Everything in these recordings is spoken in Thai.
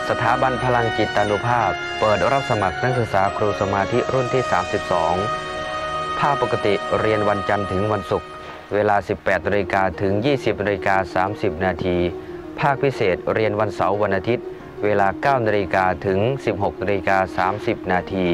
สถาบันพลังจิตานุภาพเปิดรับสมัครนักศึกษาครูสมาธิรุ่นที่ 32 ภาคปกติเรียนวันจันทร์ถึงวันศุกร์เวลา 18 นาฬิกาถึง 20 นาฬิกา 30 นาที ภาคพิเศษเรียนวันเสาร์วันอาทิตย์เวลา 9 นาฬิกาถึง 16 นาฬิกา 30 นาที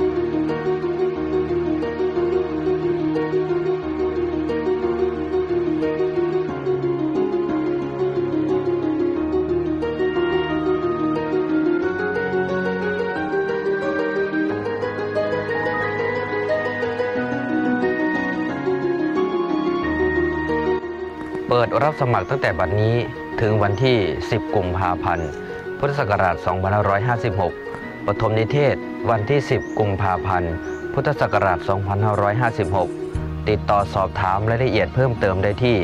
เปิดรับสมัครตั้งแต่บัดนี้ถึงวันที่ 10 กุมภาพันธ์ พุทธศักราช 2556 ปฐมนิเทศวันที่ 10 กุมภาพันธ์ พุทธศักราช 2556 ติดต่อสอบถามรายละเอียดเพิ่มเติมได้ที่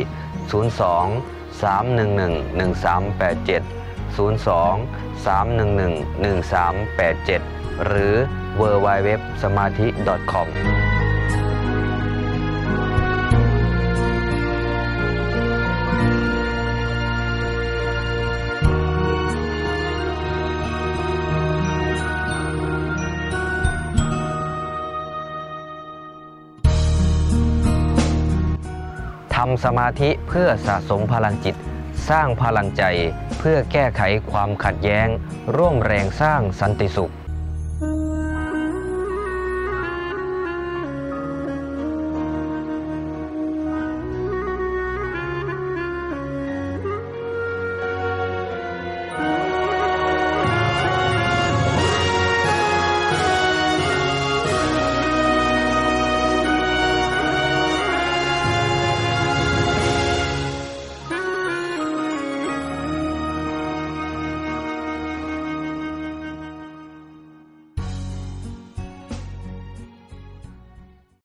02-311-1387 02-311-1387 หรือ www.samathi.comทำสมาธิเพื่อสะสมพลังจิตสร้างพลังใจเพื่อแก้ไขความขัดแย้งร่วมแรงสร้างสันติสุข